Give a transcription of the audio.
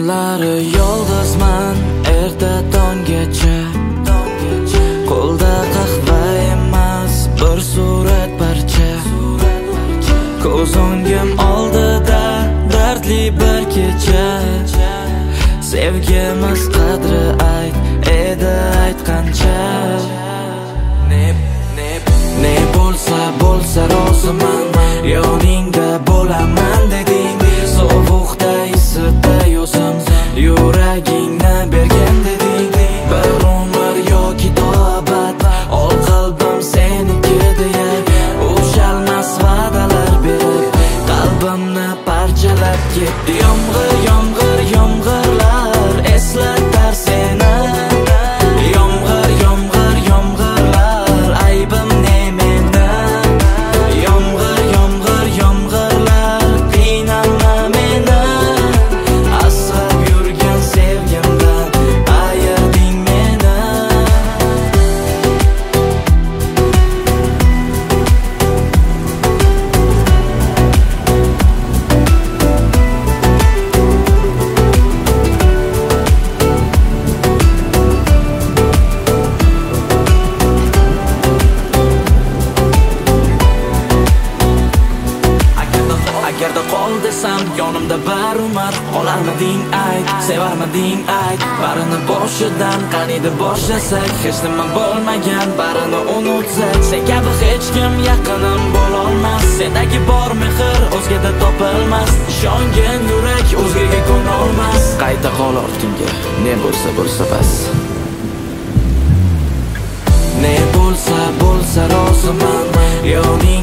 Kechalari yolg'izman erta tonggacha, qo'lda qahva emas bir surat parcha. Ko'z o'ngim oldida dardli bir kecha. Sevgimiz qadri ayt edi aytgancha. Ne bo'lsa bo'lsa roziman, yoningda bo'laman deding. Sovuqda isitda yozim, yuragingni bergan deding. Bir umr yoki to abad, ol qalbim seniki deya ushalmas va'dalar berib qalbimni parchalab ketdi. Yomg'ir yomg'ir yomg'irlar eslatar seni. Yomg'ir yomg'ir yomg'irlar aybim ne meni. Yomg'ir yomg'ir yomg'irlar qiynama meni. Asrab yurgan sevgimdan ayırding meni. Agarda qol desam yonimda bir umr, qolarmiding ayt, sevarmiding ayt. Barini boshidan qaniydi boshlasak, hech nima bo'lmagan barini unutsak. Sen kabi hech kim yaqinim bo'lolmas, sendagi bor mehr o'zgada topilmas. Ishongan yurak o'zgaga ko'nolmas. Qayta qol ortingga, ne bo'lsa bo'lsa bas. Ne bo'lsa bo'lsa roziman, yo'ning